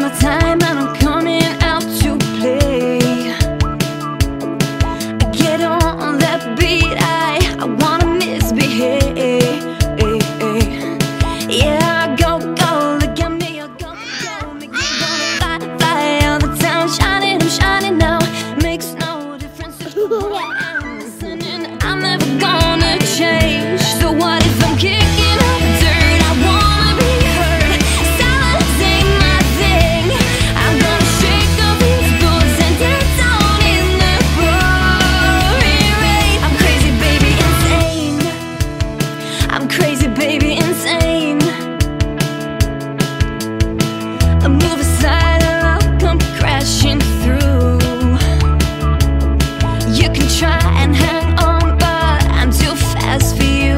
my time and I'm coming out to play. Get on that beat, I wanna misbehave. Yeah, go, look at me, go, make me wanna fly all the time. I'm shining now, makes no difference if the world I'm listening. I'm never gonna change. So what if I'm kicking up dirt? I wanna be heard. Silence ain't my thing. I'm gonna shake off these boots and dance out in the pouring rain. I'm crazy, baby, insane. I'm crazy, baby, insane. I move aside and I'll come crashing through. You can try and hang on, but I'm too fast for you.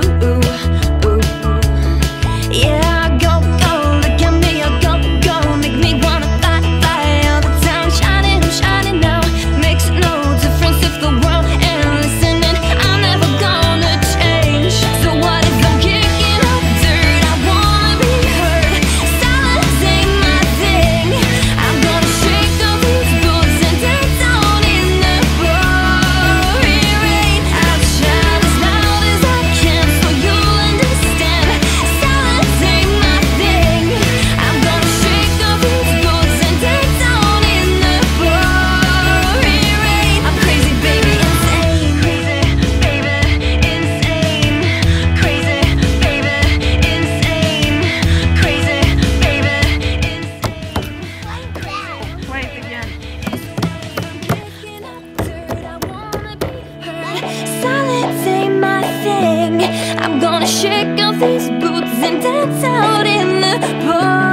Yeah, go, look at me, go, make me wanna fly all the time. I'm shining now, makes no difference if the world ain't listening. I'm never gonna change. So what if I'm kicking up dirt? I wanna be heard. Silence ain't my thing. I'm gonna shake off these boots and dance out in the pouring rain. I'll shout as loud as I can so you'll understand. Silence ain't my thing. I'm gonna shake off these boots and dance out in the pouring rain. I'm crazy, baby, insane. Crazy, baby, insane. Crazy, baby, insane. Wait again. Silence ain't my thing. I'm gonna shake off these boots and dance out in the park.